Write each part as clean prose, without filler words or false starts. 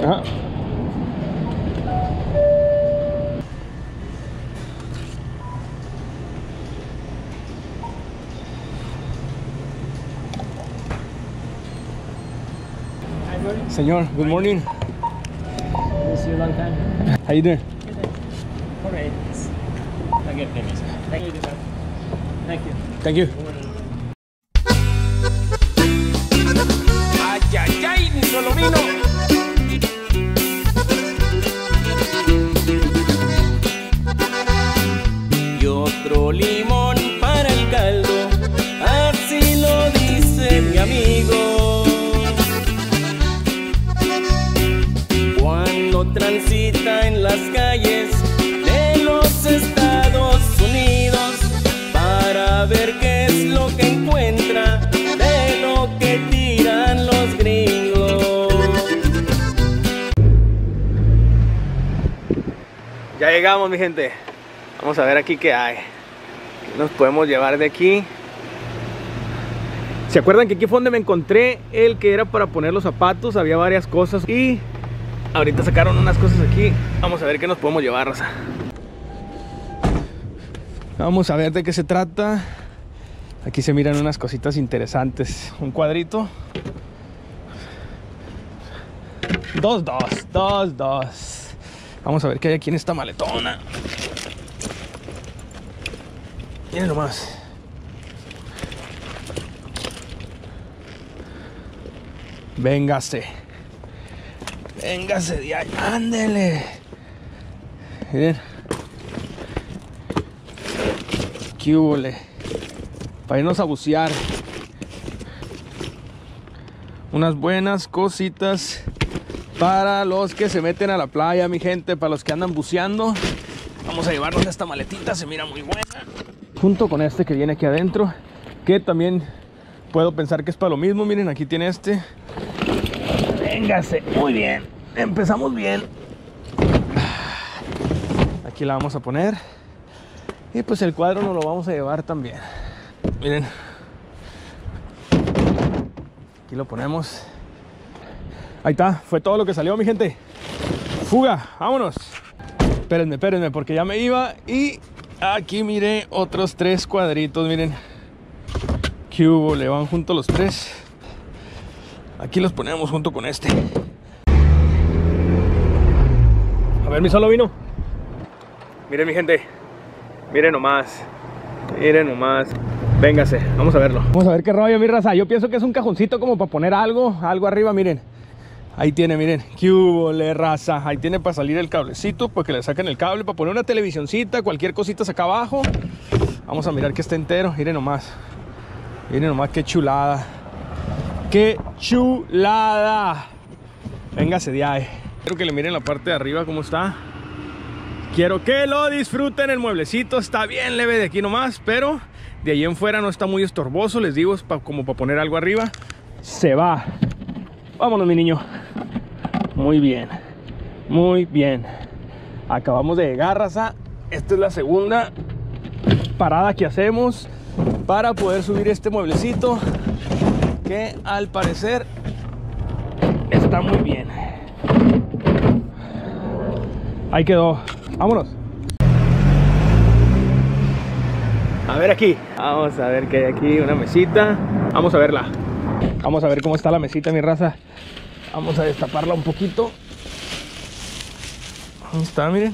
Ajá. Señor, good morning. See you a long time. How you doing? All right. I get famous. Thank you. Thank you. Thank you. Ay, ay, ay, ni solo vino. Y otro limón para el caldo, así lo dice mi amigo. Cuando transita en las calles de los Estados Unidos para ver qué es lo que encuentra de lo que tiran los gringos. Ya llegamos, mi gente. Vamos a ver aquí qué hay. ¿Qué nos podemos llevar de aquí? ¿Se acuerdan que aquí fue donde me encontré el que era para poner los zapatos? Había varias cosas y ahorita sacaron unas cosas aquí. Vamos a ver qué nos podemos llevar, raza. Vamos a ver de qué se trata. Aquí se miran unas cositas interesantes. Un cuadrito. 2. Vamos a ver qué hay aquí en esta maletona. Miren nomás. Véngase. Véngase de ahí. Ándele. Miren. ¿Qué hubole? Para irnos a bucear. Unas buenas cositas para los que se meten a la playa, mi gente. Para los que andan buceando. Vamos a llevarnos esta maletita. Se mira muy buena. Junto con este que viene aquí adentro, que también puedo pensar que es para lo mismo. Miren, aquí tiene este. Véngase, muy bien. Empezamos bien. Aquí la vamos a poner. Y pues el cuadro nos lo vamos a llevar también. Miren. Aquí lo ponemos. Ahí está, fue todo lo que salió, mi gente. Fuga, vámonos. Espérenme, porque ya me iba. Y aquí miré otros 3 cuadritos, miren. ¿Qué hubo? Le van juntos los 3. Aquí los ponemos junto con este. A ver, mi solo vino. Miren, mi gente. Miren nomás. Miren nomás. Véngase, vamos a verlo. Vamos a ver qué rollo, mi raza. Yo pienso que es un cajoncito como para poner algo arriba, miren. Ahí tiene, miren. ¿Qué hubo, raza? Ahí tiene para salir el cablecito, para que le saquen el cable, para poner una televisioncita, cualquier cosita acá abajo. Vamos a mirar que esté entero. Miren nomás. Miren nomás qué chulada. ¡Qué chulada! Véngase de ahí. Quiero que le miren la parte de arriba cómo está. Quiero que lo disfruten. El mueblecito está bien leve de aquí nomás, pero de ahí en fuera no está muy estorboso. Les digo, es como para poner algo arriba. Se va. Vámonos, mi niño. Muy bien. Muy bien. Acabamos de llegar, raza. Esta es la segunda parada que hacemos para poder subir este mueblecito, que al parecer está muy bien. Ahí quedó. Vámonos. A ver aquí. Vamos a ver qué hay aquí. Una mesita. Vamos a verla. Vamos a ver cómo está la mesita, mi raza. Vamos a destaparla un poquito. Ahí está, miren.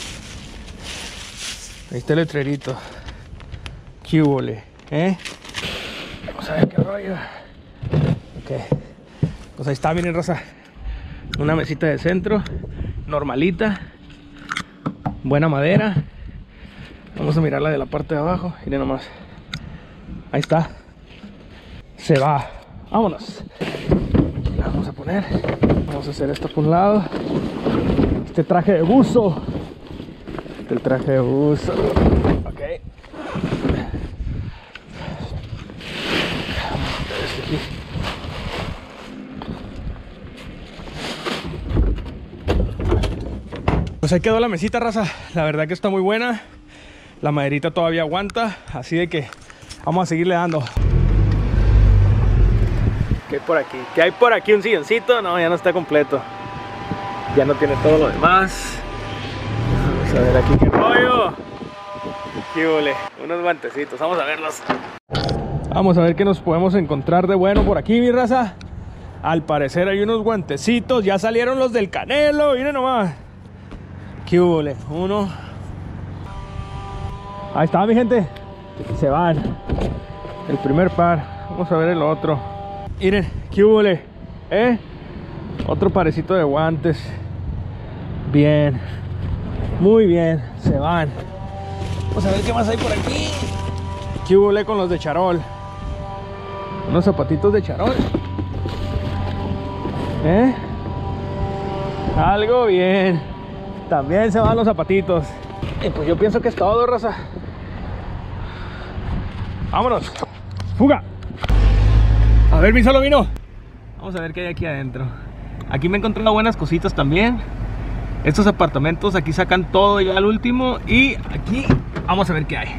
Ahí está el letrerito. ¿Qué hubole? Vamos a ver qué rollo. Ok. Pues ahí está, miren, raza. Una mesita de centro. Normalita. Buena madera. Vamos a mirarla de la parte de abajo. Miren nomás. Ahí está. Se va. Vámonos. Aquí la vamos a poner. Vamos a hacer esto por un lado. Este traje de buzo. El traje de buzo. Ok. Vamos a meter este aquí. Pues ahí quedó la mesita, raza. La verdad que está muy buena. La maderita todavía aguanta. Así de que vamos a seguirle dando. ¿Qué hay por aquí? ¿Qué hay por aquí? ¿Un silloncito? No, ya no está completo. Ya no tiene todo lo demás. Vamos a ver aquí qué rollo. Qué ole, unos guantecitos, vamos a verlos. Vamos a ver qué nos podemos encontrar de bueno por aquí, mi raza. Al parecer hay unos guantecitos. Ya salieron los del Canelo, miren nomás. Qué ole, uno. Ahí está, mi gente. Se van. El primer par. Vamos a ver el otro. Miren, qué ole, otro parecito de guantes. Bien. Muy bien, se van. Vamos a ver qué más hay por aquí. ¿Qué hubo con los de charol? Unos zapatitos de charol. Algo bien. También se van los zapatitos. Y pues yo pienso que es todo, raza. Vámonos. Fuga. A ver, mi solo vino. Vamos a ver qué hay aquí adentro. Aquí me he encontrado buenas cositas también. Estos apartamentos aquí sacan todo ya al último. Y aquí vamos a ver qué hay.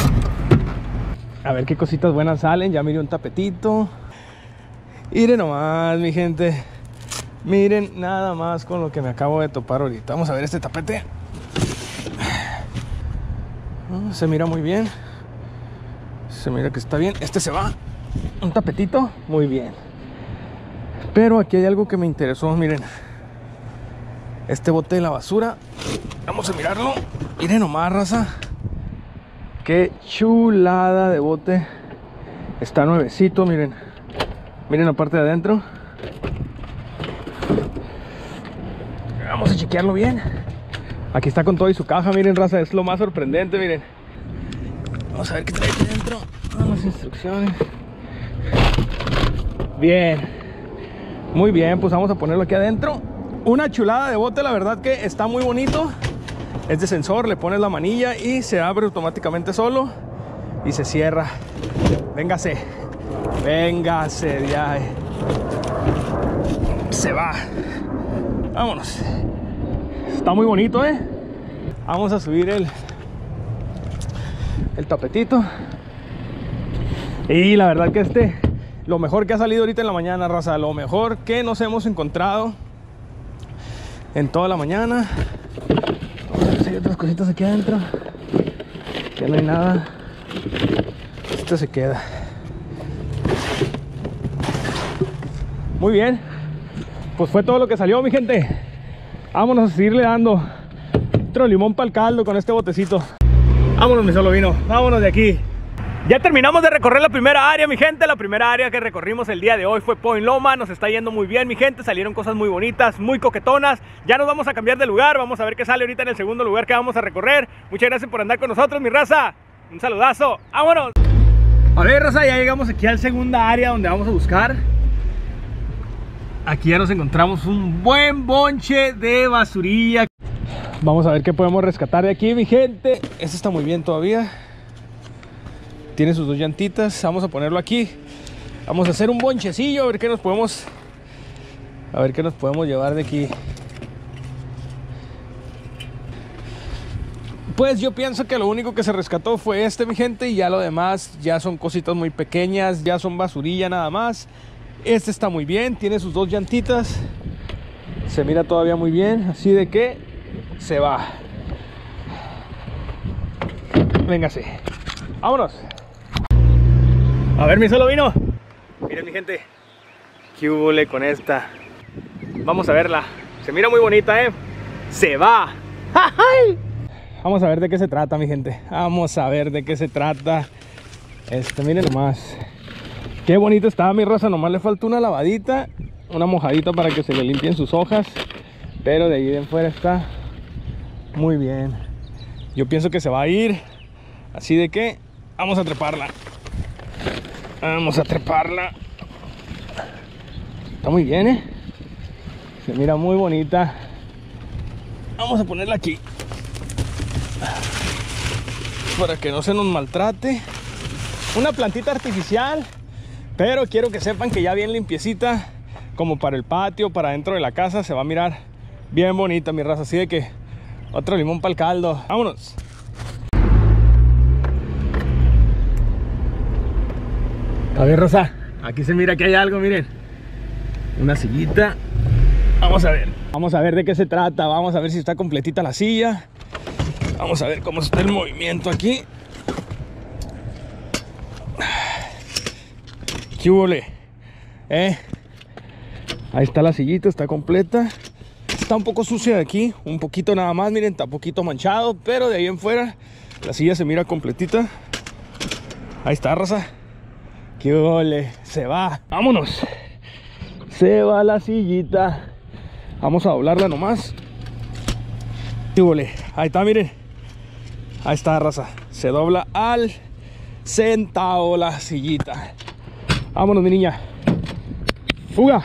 A ver qué cositas buenas salen. Ya miré un tapetito. Miren nomás, mi gente. Miren nada más con lo que me acabo de topar ahorita. Vamos a ver este tapete. Se mira muy bien. Se mira que está bien. Este se va. Un tapetito. Muy bien. Pero aquí hay algo que me interesó. Miren. Este bote de la basura. Vamos a mirarlo. Miren nomás, raza. Qué chulada de bote. Está nuevecito, miren. Miren la parte de adentro. Vamos a chequearlo bien. Aquí está con todo y su caja, miren, raza. Es lo más sorprendente, miren. Vamos a ver qué trae aquí adentro. Las instrucciones. Bien. Muy bien, pues vamos a ponerlo aquí adentro. Una chulada de bote, la verdad que está muy bonito. Es de sensor, le pones la manilla y se abre automáticamente solo y se cierra. Véngase. Véngase de ahí. Se va. Vámonos. Está muy bonito, Vamos a subir el tapetito. Y la verdad que lo mejor que ha salido ahorita en la mañana, raza. Lo mejor que nos hemos encontrado en toda la mañana. Vamos a ver si hay otras cositas aquí adentro. Ya no hay nada. Este se queda. Muy bien. Pues fue todo lo que salió, mi gente. Vámonos a seguirle dando otro limón para el caldo con este botecito. Vámonos, mi solo vino. Vámonos de aquí. Ya terminamos de recorrer la primera área, mi gente. La primera área que recorrimos el día de hoy fue Point Loma. Nos está yendo muy bien, mi gente. Salieron cosas muy bonitas, muy coquetonas. Ya nos vamos a cambiar de lugar. Vamos a ver qué sale ahorita en el segundo lugar que vamos a recorrer. Muchas gracias por andar con nosotros, mi raza. Un saludazo. ¡Vámonos! A ver, raza, ya llegamos aquí al segunda área donde vamos a buscar. Aquí ya nos encontramos un buen bonche de basurilla. Vamos a ver qué podemos rescatar de aquí, mi gente. Este está muy bien todavía. Tiene sus dos llantitas. Vamos a ponerlo aquí. Vamos a hacer un bonchecillo. A ver qué nos podemos llevar de aquí. Pues yo pienso que lo único que se rescató fue mi gente. Y ya lo demás ya son cositas muy pequeñas. Ya son basurilla nada más. Este está muy bien. Tiene sus dos llantitas. Se mira todavía muy bien. Así de que se va. Véngase. Vámonos. A ver, mi solo vino. Miren, mi gente. ¿Qué hubo con esta? Vamos a verla. Se mira muy bonita, Se va. Vamos a ver de qué se trata, mi gente. Vamos a ver de qué se trata. Miren nomás. Qué bonito está, mi raza. Nomás le falta una lavadita, una mojadita para que se le limpien sus hojas. Pero de ahí de fuera está muy bien. Yo pienso que se va a ir. Así de que vamos a treparla. Vamos a treparla. Está muy bien, Se mira muy bonita. Vamos a ponerla aquí para que no se nos maltrate. Una plantita artificial, pero quiero que sepan que ya bien limpiecita, como para el patio, para dentro de la casa. Se va a mirar bien bonita, mi raza. Así de que otro limón para el caldo. Vámonos. A ver, raza, aquí se mira que hay algo, miren. Una sillita. Vamos a ver. Vamos a ver de qué se trata. Vamos a ver si está completita la silla. Vamos a ver cómo está el movimiento aquí. ¿Qué hubole? Ahí está la sillita, está completa. Está un poco sucia de aquí, un poquito nada más, miren, está un poquito manchado, pero de ahí en fuera la silla se mira completita. Ahí está, raza. ¡Qué ole! Se va. ¡Vámonos! Se va la sillita. Vamos a doblarla nomás. ¡Qué ole! Ahí está, miren. Ahí está, raza. Se dobla al centavo la sillita. Vámonos, mi niña. ¡Fuga!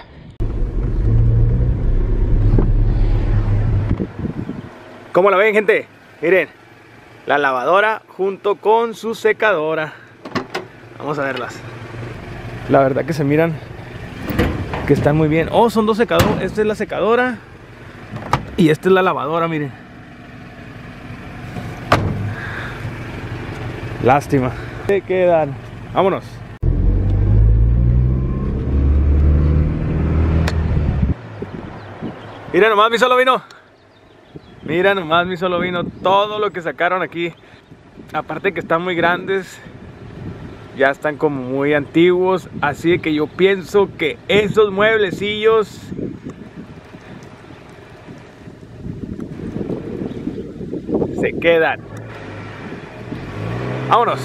¿Cómo la ven, gente? Miren, la lavadora junto con su secadora. Vamos a verlas. La verdad que se miran que están muy bien. Oh, son dos secadores. Esta es la secadora y esta es la lavadora, miren. Lástima. Se quedan. Vámonos. Mira nomás, mi solo vino. Mira nomás, mi solo vino. Todo lo que sacaron aquí. Aparte que están muy grandes. Ya están como muy antiguos. Así que yo pienso que esos mueblecillos se quedan. Vámonos.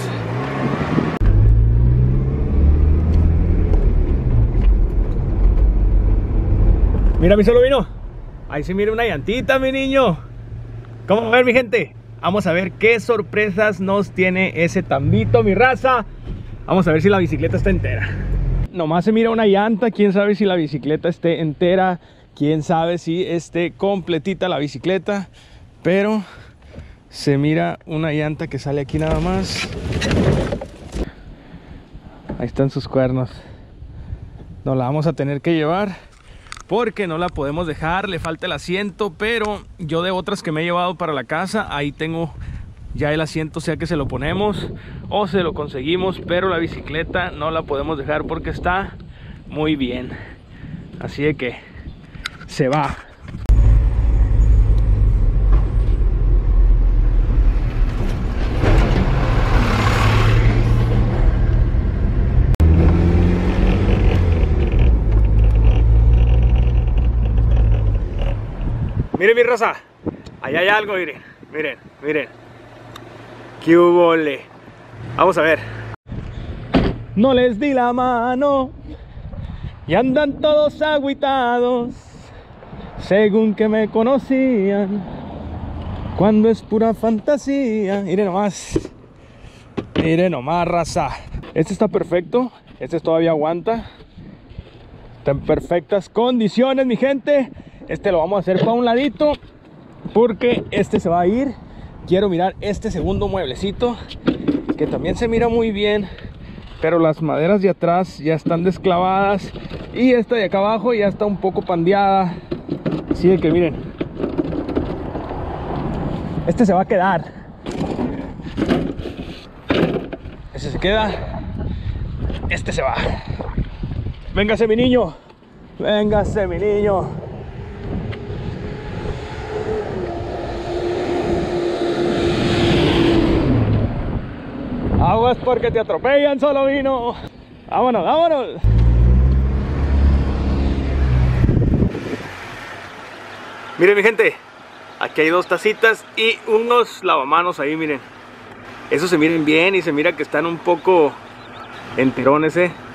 Mira, mi solo vino. Ahí se mira una llantita, mi niño. ¿Cómo va a ver, mi gente? Vamos a ver qué sorpresas nos tiene ese tambito, mi raza. Vamos a ver si la bicicleta está entera. Nomás se mira una llanta. Quién sabe si la bicicleta esté entera. Quién sabe si esté completita la bicicleta. Pero se mira una llanta que sale aquí nada más. Ahí están sus cuernos. Nos la vamos a tener que llevar porque no la podemos dejar, le falta el asiento, pero yo de otras que me he llevado para la casa, ahí tengo ya el asiento, sea que se lo ponemos o se lo conseguimos, pero la bicicleta no la podemos dejar porque está muy bien. Así de que se va. Miren, mi raza, allá hay algo, miren, miren, miren. ¡Qué hubole! Vamos a ver. No les di la mano y andan todos agüitados, según que me conocían, cuando es pura fantasía. Miren nomás, raza. Este está perfecto, este todavía aguanta. Está en perfectas condiciones, mi gente. Este lo vamos a hacer para un ladito porque este se va a ir. Quiero mirar este segundo mueblecito que también se mira muy bien, pero las maderas de atrás ya están desclavadas y esta de acá abajo ya está un poco pandeada. Así de que miren, este se va a quedar. Este se queda. Este se va. Véngase, mi niño. Véngase, mi niño. Aguas porque te atropellan, solo vino. Vámonos, vámonos. Miren, mi gente, aquí hay dos tacitas y unos lavamanos ahí, miren. Esos se miren bien y se mira que están un poco enterones,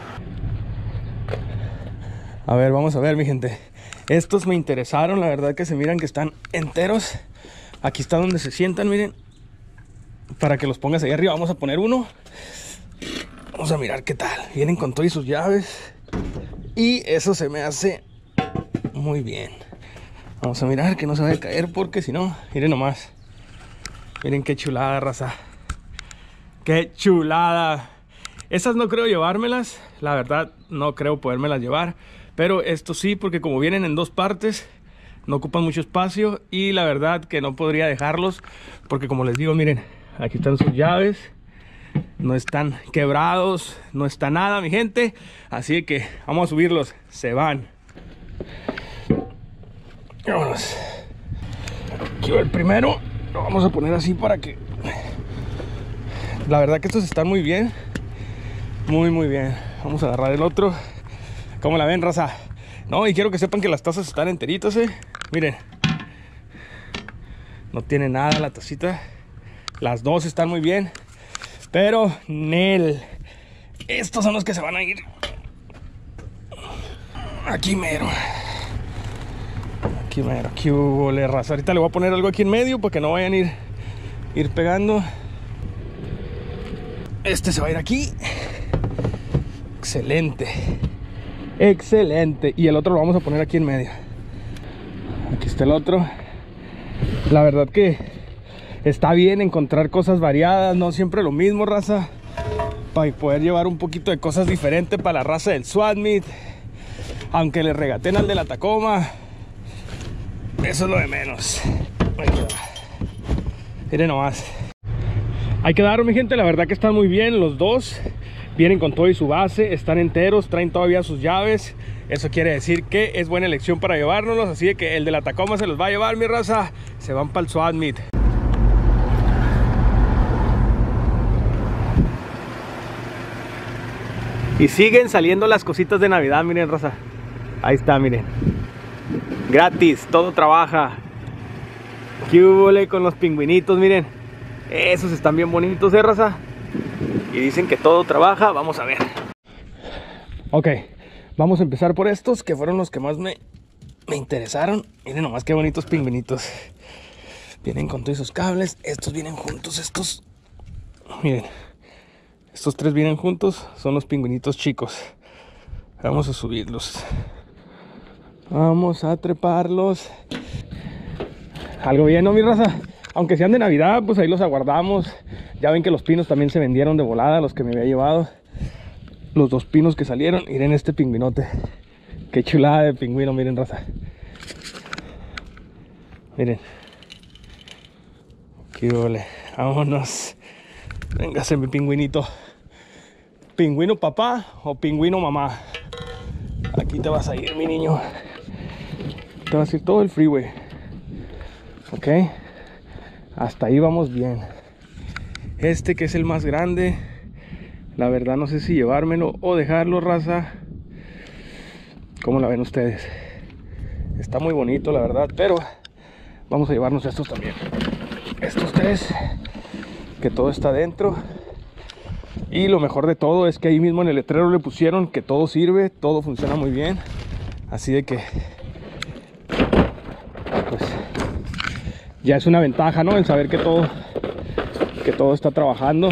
A ver, vamos a ver, mi gente. Estos me interesaron, la verdad que se miran que están enteros. Aquí está donde se sientan, miren. Para que los pongas ahí arriba, vamos a poner uno. Vamos a mirar qué tal. Vienen con todas sus llaves. Y eso se me hace muy bien. Vamos a mirar que no se vaya a caer porque si no, miren nomás. Miren qué chulada, raza. Qué chulada. Esas no creo llevármelas. La verdad no creo podérmelas llevar. Pero esto sí, porque como vienen en dos partes, no ocupan mucho espacio. Y la verdad que no podría dejarlos porque, como les digo, miren, aquí están sus llaves. No están quebrados, no está nada, mi gente. Así que vamos a subirlos. Se van. Vámonos. Aquí va el primero. Lo vamos a poner así para que... La verdad que estos están muy bien. Muy bien. Vamos a agarrar el otro. ¿Cómo la ven, raza? No, y quiero que sepan que las tazas están enteritas, Miren. No tiene nada la tacita. Las dos están muy bien. Pero, Nel, estos son los que se van a ir aquí mero. Aquí hubo raza. Ahorita le voy a poner algo aquí en medio para que no vayan a ir pegando. Este se va a ir aquí. Excelente. Excelente. Y el otro lo vamos a poner aquí en medio. Aquí está el otro. La verdad que está bien encontrar cosas variadas, no siempre lo mismo, raza, para poder llevar un poquito de cosas diferentes para la raza del Swap Meet. Aunque le regaten al de la Tacoma, eso es lo de menos. Miren nomás. Hay que dar, mi gente, la verdad que están muy bien los dos. Vienen con todo y su base, están enteros, traen todavía sus llaves. Eso quiere decir que es buena elección para llevárnoslos. Así de que el de la Tacoma se los va a llevar, mi raza. Se van para el Swap Meet. Y siguen saliendo las cositas de Navidad, miren, raza. Ahí está, miren. Gratis, todo trabaja. ¿Qué hubo con los pingüinitos? Miren. Esos están bien bonitos, raza. Y dicen que todo trabaja. Vamos a ver. Ok, vamos a empezar por estos, que fueron los que más me interesaron. Miren nomás qué bonitos pingüinitos. Vienen con todos esos cables. Estos vienen juntos, estos. Miren. Estos tres vienen juntos. Son los pingüinitos chicos. Vamos a subirlos. Vamos a treparlos. Algo bien, ¿no, mi raza? Aunque sean de Navidad, pues ahí los aguardamos. Ya ven que los pinos también se vendieron de volada, los que me había llevado. Los dos pinos que salieron. Miren este pingüinote. Qué chulada de pingüino, miren, raza. Miren. Qué ole. Vámonos. Véngase, mi pingüinito. ¿Pingüino papá o pingüino mamá? Aquí te vas a ir, mi niño. Te vas a ir todo el freeway. Ok. Hasta ahí vamos bien. Este que es el más grande, la verdad no sé si llevármelo o dejarlo, raza. ¿Cómo la ven ustedes? Está muy bonito, la verdad, pero vamos a llevarnos estos también. Estos tres, que todo está dentro. Y lo mejor de todo es que ahí mismo en el letrero le pusieron que todo sirve, todo funciona muy bien. Así de que pues ya es una ventaja, ¿no? El saber que todo está trabajando.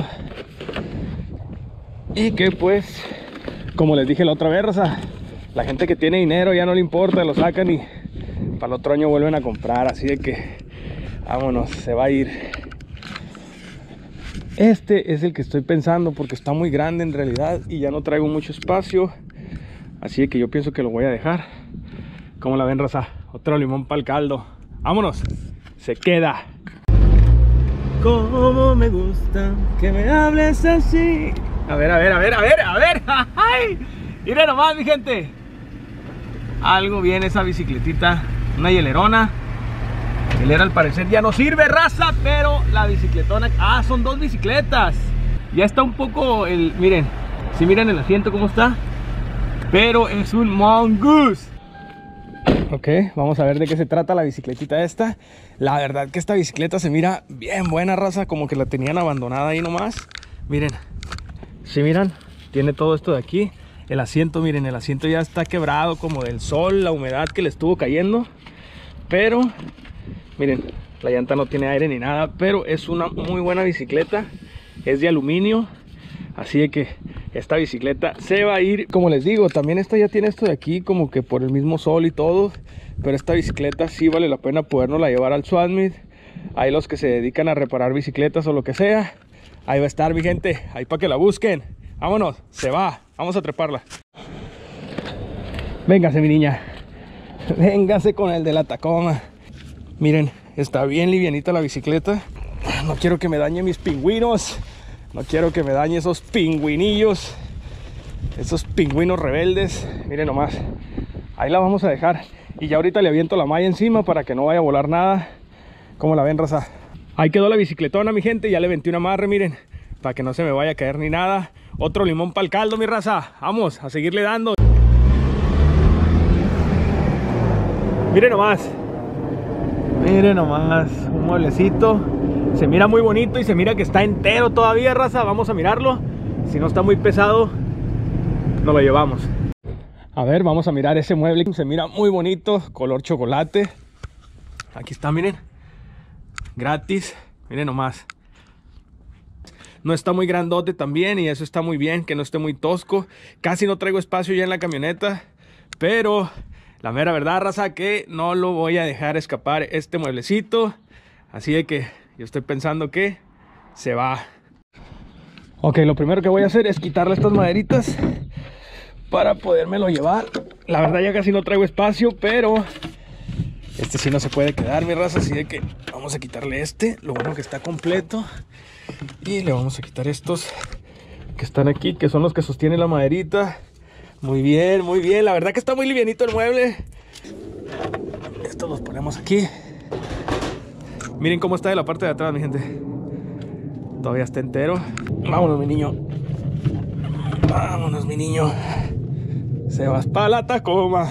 Y que pues, como les dije la otra vez, raza, la gente que tiene dinero ya no le importa, lo sacan y para el otro año vuelven a comprar. Así de que vámonos, se va a ir. Este es el que estoy pensando porque está muy grande en realidad y ya no traigo mucho espacio. Así de que yo pienso que lo voy a dejar. ¿Cómo la ven, raza? Otro limón para el caldo. ¡Vámonos! Se queda. Cómo me gusta que me hables así. A ver. ¡Ay! Miren nomás, mi gente. Algo bien esa bicicletita. Una hielerona. El hielera al parecer ya no sirve, raza, pero la bicicletona... Ah, son dos bicicletas. Ya está un poco el... Miren, si miren el asiento cómo está. Pero es un mongoose. Ok, vamos a ver de qué se trata la bicicletita esta. La verdad que esta bicicleta se mira bien buena, raza. Como que la tenían abandonada ahí nomás. Miren, si miran, tiene todo esto de aquí. El asiento, miren, el asiento ya está quebrado como del sol, la humedad que le estuvo cayendo. Pero, miren, la llanta no tiene aire ni nada. Pero es una muy buena bicicleta. Es de aluminio. Así de que esta bicicleta se va a ir. Como les digo, también esta ya tiene esto de aquí como que por el mismo sol y todo. Pero esta bicicleta sí vale la pena podernosla llevar al Swap Meet. Hay los que se dedican a reparar bicicletas o lo que sea. Ahí va a estar, mi gente. Ahí para que la busquen. Vámonos, se va. Vamos a treparla. Véngase, mi niña. Véngase con el de la Tacoma. Miren, está bien livianita la bicicleta. No quiero que me dañe mis pingüinos. No quiero que me dañe esos pingüinillos. Esos pingüinos rebeldes. Miren nomás. ahí la vamos a dejar. Y ya ahorita le aviento la malla encima para que no vaya a volar nada. ¿Cómo la ven, raza? Ahí quedó la bicicletona, mi gente. Ya le aventé un amarre, miren, para que no se me vaya a caer ni nada. Otro limón para el caldo, mi raza. Vamos a seguirle dando. Miren nomás. Miren nomás, un mueblecito. Se mira muy bonito y se mira que está entero todavía, raza. Vamos a mirarlo. Si no está muy pesado, nos lo llevamos. A ver, vamos a mirar ese mueble. Se mira muy bonito, color chocolate. Aquí está, miren. Gratis. Miren nomás. No está muy grandote también y eso está muy bien, que no esté muy tosco. Casi no traigo espacio ya en la camioneta, pero la mera verdad, raza, que no lo voy a dejar escapar este mueblecito. Así de que yo estoy pensando que se va. Ok, lo primero que voy a hacer es quitarle estas maderitas para podérmelo llevar. La verdad ya casi no traigo espacio, pero este sí no se puede quedar, mi raza. Así de que vamos a quitarle este. Lo bueno que está completo. Y le vamos a quitar estos que están aquí, que son los que sostienen la maderita. Muy bien, muy bien. La verdad que está muy livianito el mueble. Estos los ponemos aquí. Miren cómo está de la parte de atrás, mi gente. Todavía está entero. Vámonos, mi niño. Vámonos, mi niño. Se vas para la Tacoma.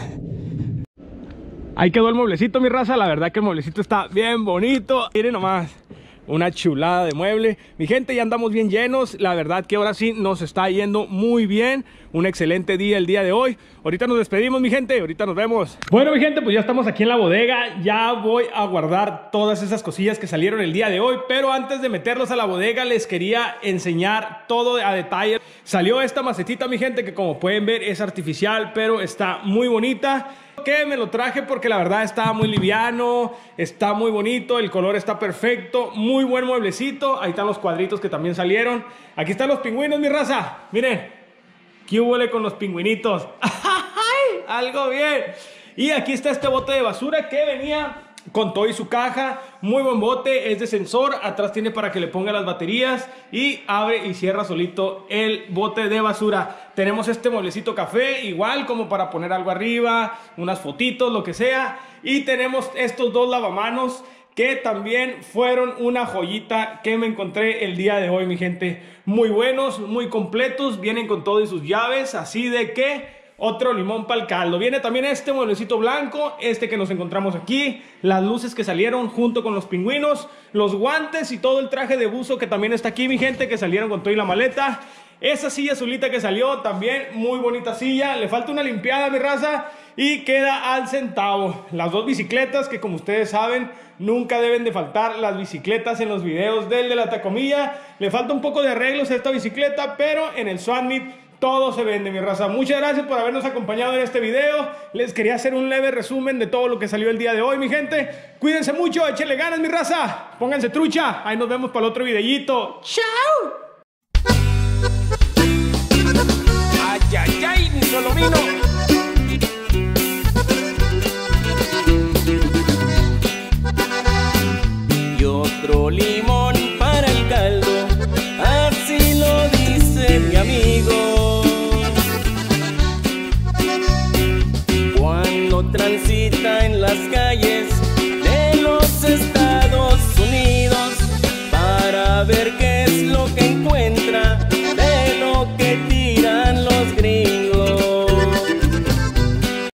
Ahí quedó el mueblecito, mi raza. La verdad que el mueblecito está bien bonito. Miren nomás. Una chulada de mueble. Mi gente, ya andamos bien llenos. La verdad que ahora sí nos está yendo muy bien. Un excelente día el día de hoy. Ahorita nos despedimos, mi gente. Ahorita nos vemos. Bueno, mi gente, pues ya estamos aquí en la bodega. Ya voy a guardar todas esas cosillas que salieron el día de hoy. Pero antes de meterlos a la bodega, les quería enseñar todo a detalle. Salió esta macetita, mi gente, que como pueden ver es artificial, pero está muy bonita. Que me lo traje porque la verdad está muy liviano, está muy bonito, el color está perfecto, muy buen mueblecito. Ahí están los cuadritos que también salieron. Aquí están los pingüinos, mi raza. Miren, ¿qué huele con los pingüinitos? Algo bien. Y aquí está este bote de basura que venía con todo y su caja. Muy buen bote, es de sensor. Atrás tiene para que le ponga las baterías y abre y cierra solito el bote de basura. Tenemos este mueblecito café, igual como para poner algo arriba, unas fotitos, lo que sea. Y tenemos estos dos lavamanos que también fueron una joyita que me encontré el día de hoy, mi gente. Muy buenos, muy completos, vienen con todo y sus llaves, así de que otro limón para el caldo. Viene también este mueblecito blanco, este que nos encontramos aquí, las luces que salieron junto con los pingüinos, los guantes y todo el traje de buzo que también está aquí, mi gente, que salieron con todo y la maleta. Esa silla azulita que salió, también muy bonita silla. Le falta una limpiada, mi raza, y queda al centavo. Las dos bicicletas, que como ustedes saben, nunca deben de faltar las bicicletas en los videos del de la Tacomilla. Le falta un poco de arreglos a esta bicicleta, pero en el Swap Meet todo se vende, mi raza. Muchas gracias por habernos acompañado en este video. Les quería hacer un leve resumen de todo lo que salió el día de hoy, mi gente. Cuídense mucho, échenle ganas, mi raza. Pónganse trucha. Ahí nos vemos para el otro videíto. ¡Chao! Ay, ay, ay, mi Solomino.